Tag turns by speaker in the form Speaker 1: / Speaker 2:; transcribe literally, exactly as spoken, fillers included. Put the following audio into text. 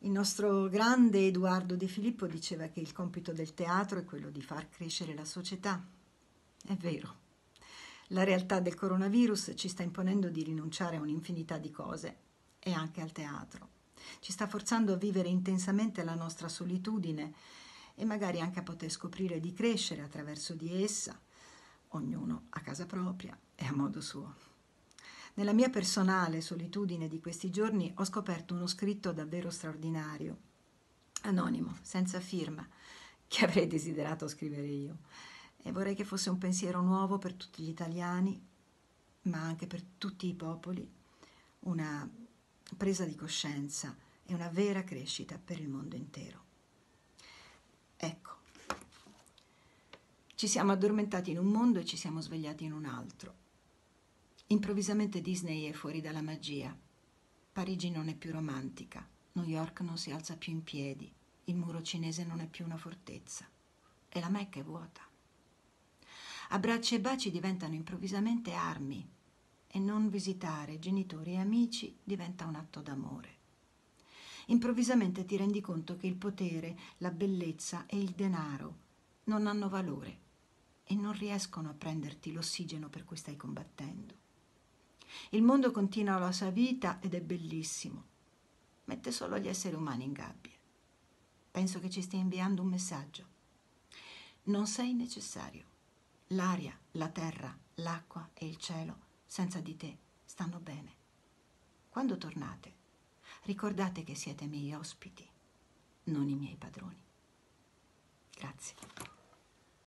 Speaker 1: Il nostro grande Edoardo De Filippo diceva che il compito del teatro è quello di far crescere la società. È vero. La realtà del coronavirus ci sta imponendo di rinunciare a un'infinità di cose, e anche al teatro. Ci sta forzando a vivere intensamente la nostra solitudine e magari anche a poter scoprire di crescere attraverso di essa, ognuno a casa propria e a modo suo. Nella mia personale solitudine di questi giorni ho scoperto uno scritto davvero straordinario, anonimo, senza firma, che avrei desiderato scrivere io. E vorrei che fosse un pensiero nuovo per tutti gli italiani, ma anche per tutti i popoli, una presa di coscienza e una vera crescita per il mondo intero. Ecco, ci siamo addormentati in un mondo e ci siamo svegliati in un altro. Improvvisamente Disney è fuori dalla magia. Parigi non è più romantica, New York non si alza più in piedi, il muro cinese non è più una fortezza e la Mecca è vuota. Abbracci e baci diventano improvvisamente armi e non visitare genitori e amici diventa un atto d'amore. Improvvisamente ti rendi conto che il potere, la bellezza e il denaro non hanno valore e non riescono a prenderti l'ossigeno per cui stai combattendo. Il mondo continua la sua vita ed è bellissimo. Mette solo gli esseri umani in gabbie. Penso che ci stia inviando un messaggio. Non sei necessario. L'aria, la terra, l'acqua e il cielo, senza di te, stanno bene. Quando tornate, ricordate che siete miei ospiti, non i miei padroni. Grazie.